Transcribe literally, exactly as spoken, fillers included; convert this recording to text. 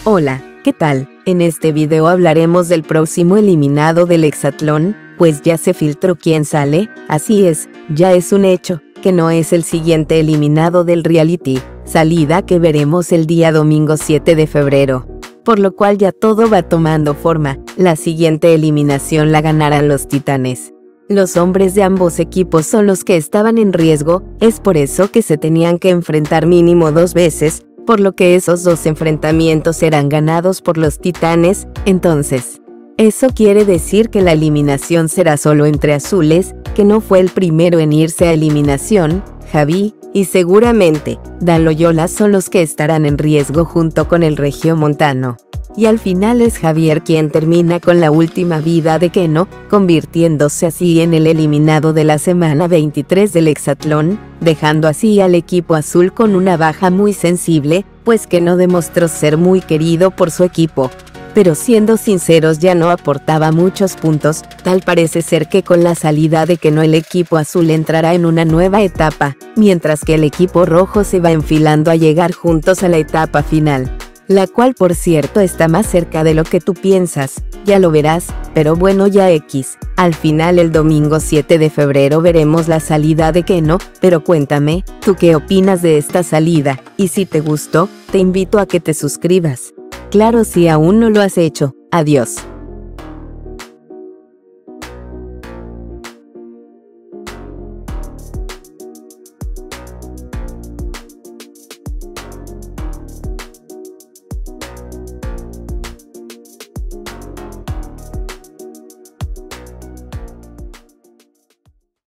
Hola, ¿qué tal? En este video hablaremos del próximo eliminado del hexatlón, pues ya se filtró quién sale. Así es, ya es un hecho, que no es el siguiente eliminado del reality, salida que veremos el día domingo siete de febrero. Por lo cual ya todo va tomando forma, la siguiente eliminación la ganarán los titanes. Los hombres de ambos equipos son los que estaban en riesgo, es por eso que se tenían que enfrentar mínimo dos veces, por lo que esos dos enfrentamientos serán ganados por los titanes. Entonces, eso quiere decir que la eliminación será solo entre azules, que no fue el primero en irse a eliminación, Javi, y seguramente, Dan Loyola son los que estarán en riesgo junto con el regiomontano. Y al final es Javier quien termina con la última vida de Keno, convirtiéndose así en el eliminado de la semana veintitrés del hexatlón, dejando así al equipo azul con una baja muy sensible, pues Keno demostró ser muy querido por su equipo. Pero siendo sinceros ya no aportaba muchos puntos, tal parece ser que con la salida de Keno el equipo azul entrará en una nueva etapa, mientras que el equipo rojo se va enfilando a llegar juntos a la etapa final. La cual por cierto está más cerca de lo que tú piensas, ya lo verás, pero bueno ya X, al final el domingo siete de febrero veremos la salida de Keno, pero cuéntame, ¿tú qué opinas de esta salida? Y si te gustó, te invito a que te suscribas. Claro si aún no lo has hecho, adiós.